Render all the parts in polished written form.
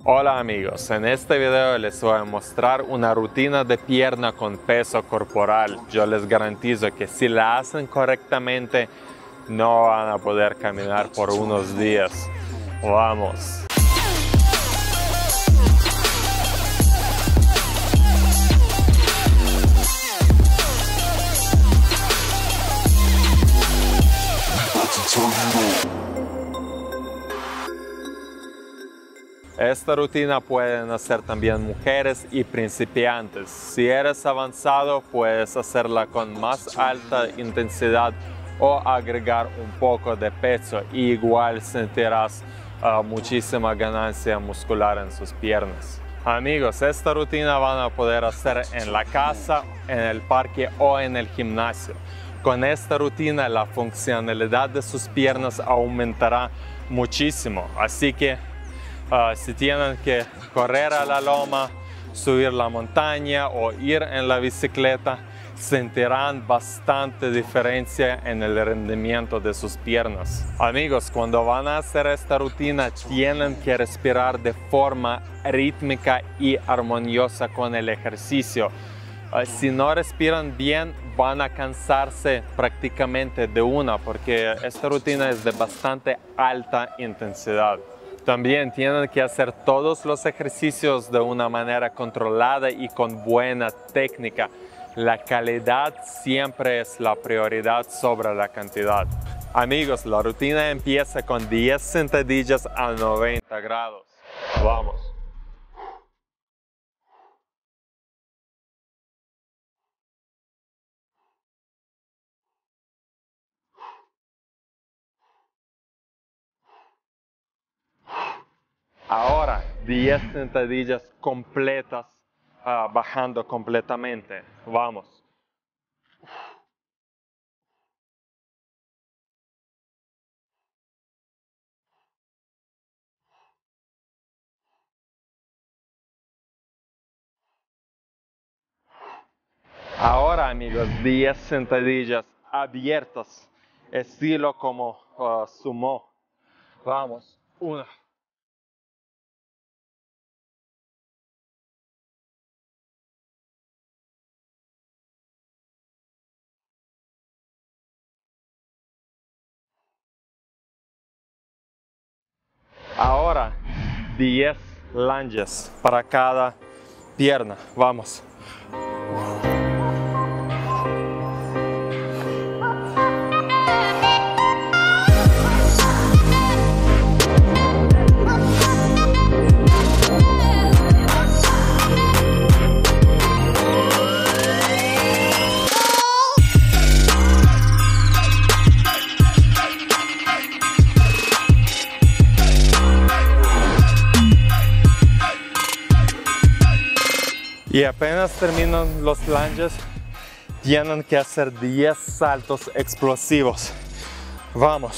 Hola amigos, en este video les voy a mostrar una rutina de pierna con peso corporal. Yo les garantizo que si la hacen correctamente no van a poder caminar por unos días. ¡Vamos! Esta rutina pueden hacer también mujeres y principiantes. Si eres avanzado, puedes hacerla con más alta intensidad o agregar un poco de peso. Igual sentirás muchísima ganancia muscular en sus piernas. Amigos, esta rutina van a poder hacer en la casa, en el parque o en el gimnasio. Con esta rutina la funcionalidad de sus piernas aumentará muchísimo. Así que si tienen que correr a la loma, subir la montaña o ir en la bicicleta, sentirán bastante diferencia en el rendimiento de sus piernas. Amigos, cuando van a hacer esta rutina tienen que respirar de forma rítmica y armoniosa con el ejercicio. Si no respiran bien, van a cansarse prácticamente de una, porque esta rutina es de bastante alta intensidad. También tienen que hacer todos los ejercicios de una manera controlada y con buena técnica. La calidad siempre es la prioridad sobre la cantidad. Amigos, la rutina empieza con 10 sentadillas a 90 grados. Vamos. Ahora 10 sentadillas completas, bajando completamente. Vamos. Ahora amigos, 10 sentadillas abiertas, estilo como sumo. Vamos. 1. Ahora 10 lunges para cada pierna. Vamos. Y apenas terminan los lunges, tienen que hacer 10 saltos explosivos. Vamos.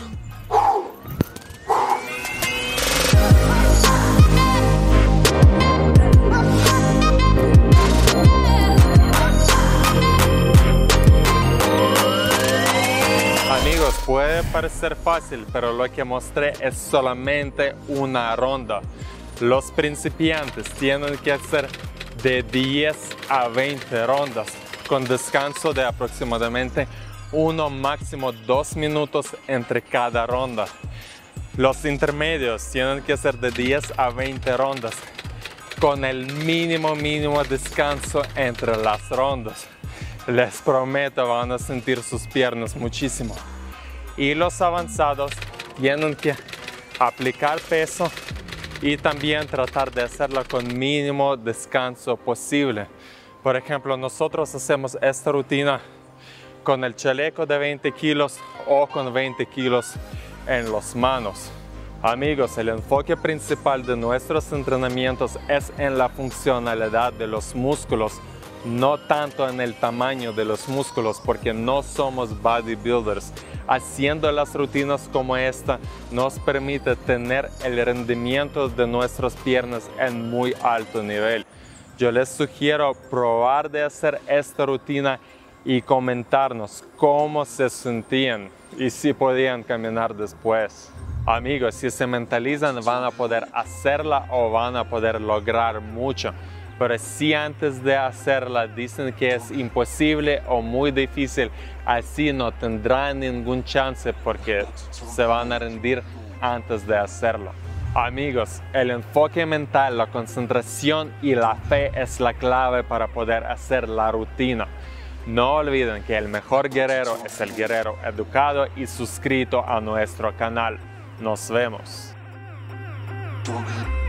Amigos, puede parecer fácil, pero lo que mostré es solamente una ronda. Los principiantes tienen que hacer de 10 a 20 rondas, con descanso de aproximadamente 1 máximo 2 minutos entre cada ronda. Los intermedios tienen que hacer de 10 a 20 rondas, con el mínimo descanso entre las rondas. Les prometo, van a sentir sus piernas muchísimo. Y los avanzados tienen que aplicar peso y también tratar de hacerlo con mínimo descanso posible. Por ejemplo, nosotros hacemos esta rutina con el chaleco de 20 kilos o con 20 kilos en las manos. Amigos, el enfoque principal de nuestros entrenamientos es en la funcionalidad de los músculos, no tanto en el tamaño de los músculos, porque no somos bodybuilders. Haciendo las rutinas como esta nos permite tener el rendimiento de nuestras piernas en muy alto nivel. Yo les sugiero probar de hacer esta rutina y comentarnos cómo se sentían y si podían caminar después. Amigos, si se mentalizan van a poder hacerla o van a poder lograr mucho. Pero si antes de hacerla dicen que es imposible o muy difícil, así no tendrán ningún chance porque se van a rendir antes de hacerlo. Amigos, el enfoque mental, la concentración y la fe es la clave para poder hacer la rutina. No olviden que el mejor guerrero es el guerrero educado y suscrito a nuestro canal. Nos vemos.